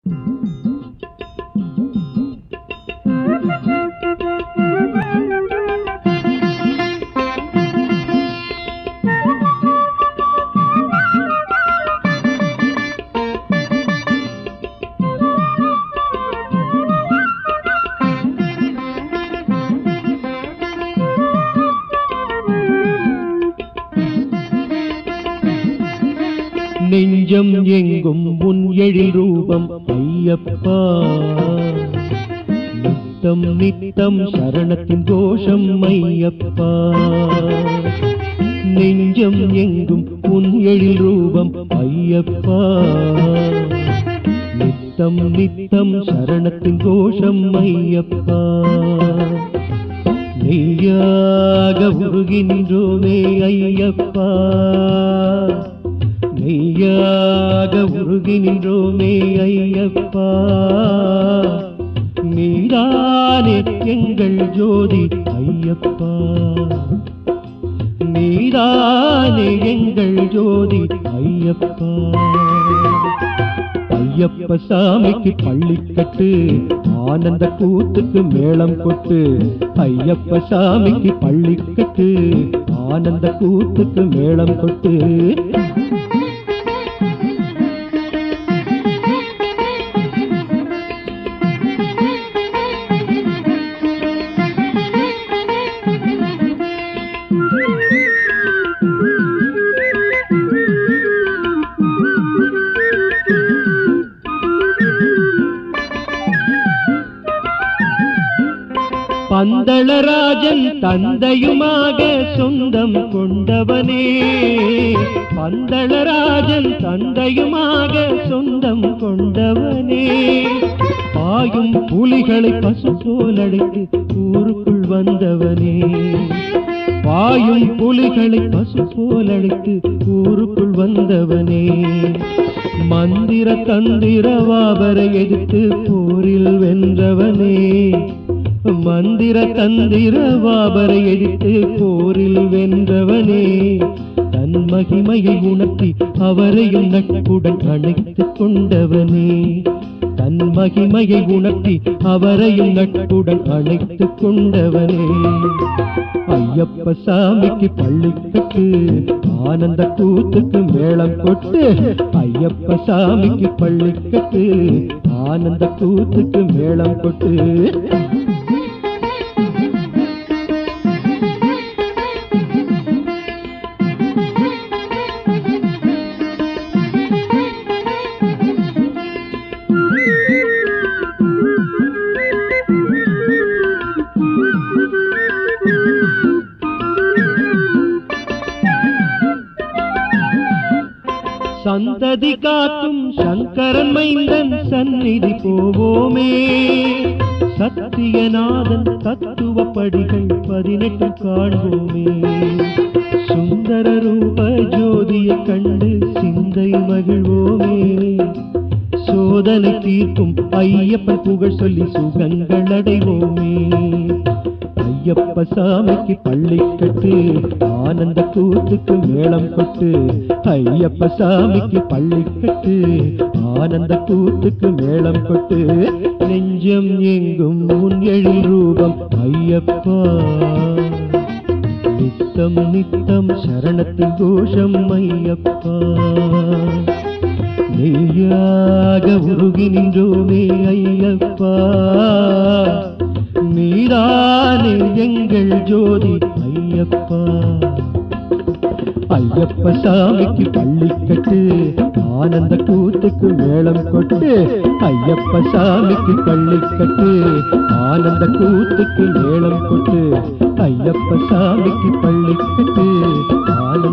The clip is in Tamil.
நெஞ்சம் எங்கும் உன் எழில் ரூபம் ஐயப்பா, நித்தம் நித்தம் சரணத்தின் கோஷம் ஐயப்பா. நெஞ்சம் எங்கும் உன் எழில் ரூபம் ஐயப்பா, நித்தம் நித்தம் சரணத்தின் கோஷம் ஐயப்பா. நெய்யாக உருகி நின்றோமே ஐயப்பா, நெய்யாக உருகி நின்றோமே ஐயப்பா. நீதானே எங்கள் ஜோதி ஐயப்பா, நீதானே எங்கள் ஜோதி ஐயப்பா. ஐயப்ப சாமிக்கு பள்ளிக்கட்டு, ஆனந்த கூத்துக்கு மேளம் கொட்டு. ஐயப்ப சாமிக்கு பள்ளிக்கட்டு, ஆனந்த கூத்துக்கு மேளம் கொட்டு. பந்தளராஜன் தந்தையுமாக சொந்தம் கொண்டவனே, பந்தளராஜன் தந்தையுமாக சொந்தம் கொண்டவனே. பாயும் புலிகளை பசு போல் அழைத்து ஊருக்குள் வந்தவனே, பாயும் புலிகளை பசு போல் அழைத்து ஊருக்குள் வந்தவனே. மந்திர தந்திர வாபரை எதிர்த்து போரில் வென்றவனே, மந்திர தந்திர வாபரை எதிர்த்து போரில் வென்றவனே. தன் மகிமையை உணர்த்தி அவரையும் நட்புடன் அணைத்துக் கொண்டவனே, தன் மகிமையை உணர்த்தி அவரையும் நட்புடன் அணைத்துக் கொண்டவனே. ஐயப்ப சாமிக்கு பள்ளிக்கட்டு, ஆனந்த கூத்துக்கு மேளம் கொட்டு. ஐயப்ப சாமிக்கு பள்ளிக்கட்டு, ஆனந்த கூத்துக்கு மேளம் கொட்டு. சந்ததி காக்கும் சங்கரன் மைந்தன் சந்நிதி போவோமே, சத்தியநாதன் தத்துவப்படிகள் 18 காண்போமே. சுந்தர ரூப ஜோதியை கண்டு சிந்தை மகிழ்வோமே, சோதனை தீர்க்கும் ஐயப்பன் புகழ் சொல்லி சுகங்கள் அடைவோமே. ஐயப்ப சாமிக்கு பள்ளிக்கட்டு, ஆனந்த கூத்துக்கு மேளம் கொட்டு. ஐயப்ப சாமிக்கு பள்ளிக்கட்டு, ஆனந்த கூத்துக்கு மேளம் கொட்டு. நெஞ்சம் எங்கும் உன் எழில் ரூபம் ஐயப்பா, நித்தம் நித்தம் சரணத்தின் கோஷம் ஐயப்பா. நெய்யாக உருகி நின்றோமே ஐயப்பா, நீதானே எங்கள் ஜோதி ஐயப்பா. ஐயப்ப சாமிக்கு பள்ளிக்கட்டு, ஆனந்த கூத்துக்கு மேளம் கொட்டு. ஐயப்ப சாமிக்கு பள்ளிக்கட்டு, ஆனந்த கூத்துக்கு மேளம் கொட்டு. ஐயப்ப சாமிக்கு பள்ளிக்கட்டு, ஆனந்த